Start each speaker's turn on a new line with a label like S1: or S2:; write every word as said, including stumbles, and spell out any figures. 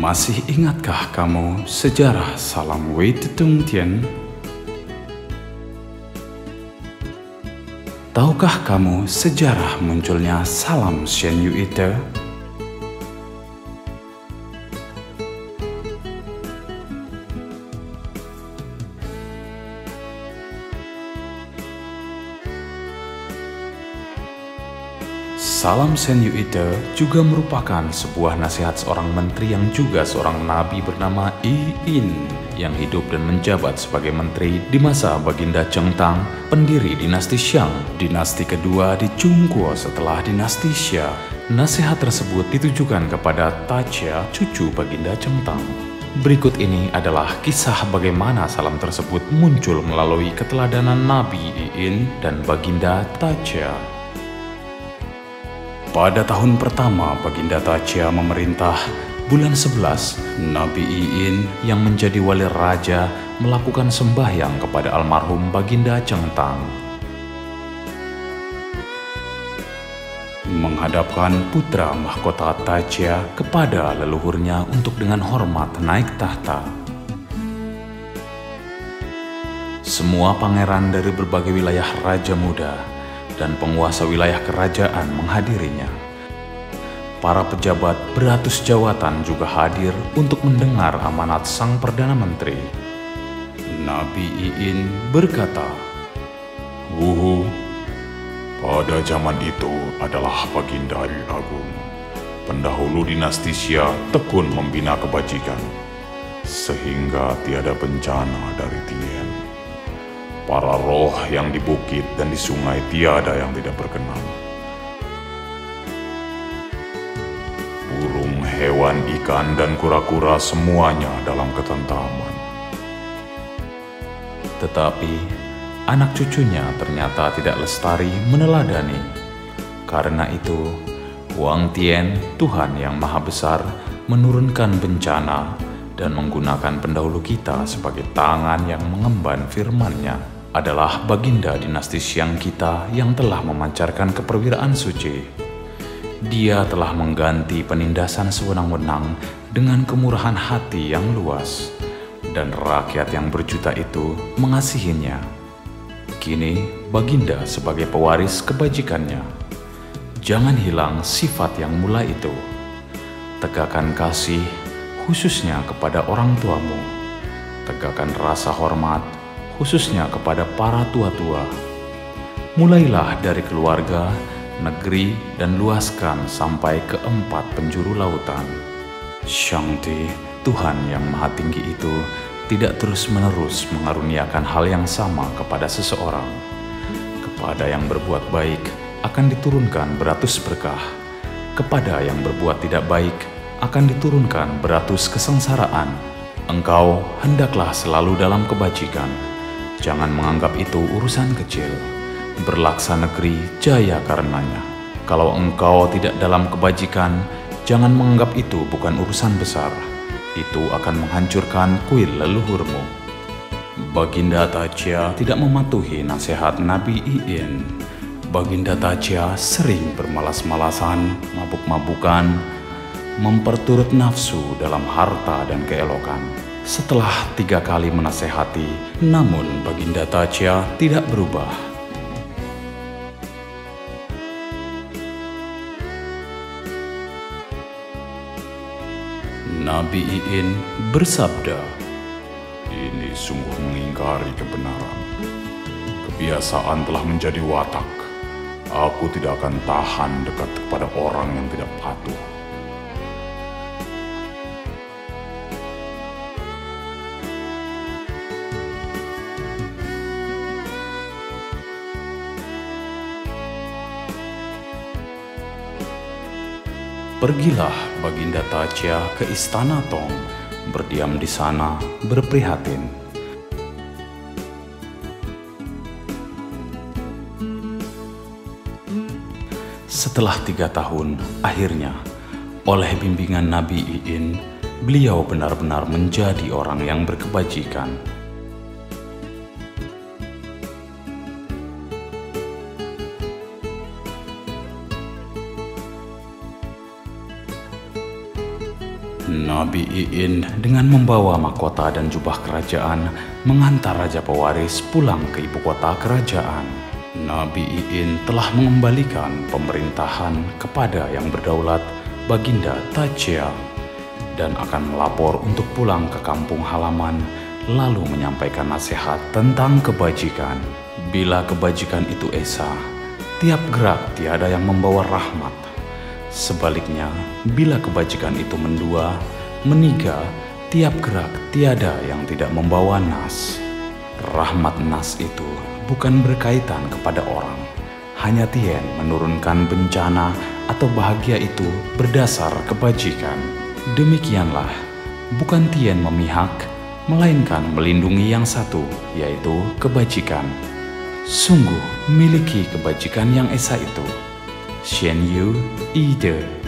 S1: Masih ingatkah kamu sejarah Salam Wei Tutung Tien? Tahukah kamu sejarah munculnya Salam Shen Yu Ite? Salam Shen Yu Ite juga merupakan sebuah nasihat seorang menteri yang juga seorang nabi bernama Yi In yang hidup dan menjabat sebagai menteri di masa Baginda Cheng Tang, pendiri dinasti Shang, dinasti kedua di Zhongguo setelah dinasti Xia. Nasihat tersebut ditujukan kepada Ta Jia, cucu Baginda Cheng Tang. Berikut ini adalah kisah bagaimana salam tersebut muncul melalui keteladanan Nabi Yi In dan Baginda Ta Jia. Pada tahun pertama Baginda Ta Jia memerintah, bulan sebelas, Nabi Yi In yang menjadi wali raja melakukan sembahyang kepada almarhum Baginda Cheng Tang. Menghadapkan putra mahkota Ta Jia kepada leluhurnya untuk dengan hormat naik tahta. Semua pangeran dari berbagai wilayah raja muda dan penguasa wilayah kerajaan menghadirinya. Para pejabat beratus jawatan juga hadir untuk mendengar amanat sang Perdana Menteri. Nabi Yi In berkata, "Wuhu, pada zaman itu adalah Baginda Yi Agung, pendahulu dinasti Xia tekun membina kebajikan, sehingga tiada bencana dari Tien. Para roh yang di bukit dan di sungai tiada yang tidak berkenan. Burung, hewan, ikan, dan kura-kura semuanya dalam ketentraman. Tetapi anak cucunya ternyata tidak lestari meneladani. Karena itu, Huang Tian, Tuhan yang Maha Besar, menurunkan bencana dan menggunakan pendahulu kita sebagai tangan yang mengemban firman-Nya. Adalah Baginda dinasti Xiang kita yang telah memancarkan keperwiraan suci. Dia telah mengganti penindasan sewenang-wenang dengan kemurahan hati yang luas, dan rakyat yang berjuta itu mengasihinya. Kini Baginda sebagai pewaris kebajikannya. Jangan hilang sifat yang mula itu. Tegakkan kasih khususnya kepada orang tuamu. Tegakkan rasa hormat khususnya kepada para tua-tua. Mulailah dari keluarga, negeri, dan luaskan sampai ke empat penjuru lautan. Shangti, Tuhan yang Maha Tinggi itu, tidak terus-menerus mengaruniakan hal yang sama kepada seseorang. Kepada yang berbuat baik akan diturunkan beratus berkah. Kepada yang berbuat tidak baik akan diturunkan beratus kesengsaraan. Engkau hendaklah selalu dalam kebajikan. Jangan menganggap itu urusan kecil. Berlaksa negeri jaya karenanya. Kalau engkau tidak dalam kebajikan, jangan menganggap itu bukan urusan besar. Itu akan menghancurkan kuil leluhurmu. Baginda Ta Jia tidak mematuhi nasihat Nabi Yi In. Baginda Ta Jia sering bermalas-malasan, mabuk-mabukan, memperturut nafsu dalam harta dan keelokan. Setelah tiga kali menasehati, namun Baginda Ta Jia tidak berubah. Nabi Yi In bersabda, "Ini sungguh mengingkari kebenaran. Kebiasaan telah menjadi watak. Aku tidak akan tahan dekat kepada orang yang tidak patuh." Pergilah Baginda Ta Jia ke istana Tong, berdiam di sana berprihatin. Setelah tiga tahun, akhirnya, oleh bimbingan Nabi Yi In, beliau benar-benar menjadi orang yang berkebajikan. Nabi Iin dengan membawa mahkota dan jubah kerajaan mengantar Raja Pewaris pulang ke ibu kota kerajaan. Nabi Iin telah mengembalikan pemerintahan kepada yang berdaulat, Baginda Tachia, dan akan melapor untuk pulang ke kampung halaman, lalu menyampaikan nasihat tentang kebajikan. Bila kebajikan itu esa, tiap gerak tiada yang membawa rahmat. Sebaliknya, bila kebajikan itu mendua, meniga, tiap gerak tiada yang tidak membawa nas. Rahmat nas itu bukan berkaitan kepada orang. Hanya Tien menurunkan bencana atau bahagia itu berdasar kebajikan. Demikianlah, bukan Tien memihak, melainkan melindungi yang satu, yaitu kebajikan. Sungguh miliki kebajikan yang esa itu. Shen Yu Ide